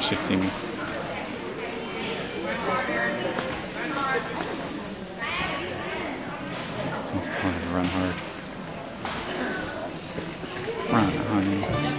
She see me. It's almost telling her to run hard. Run, honey.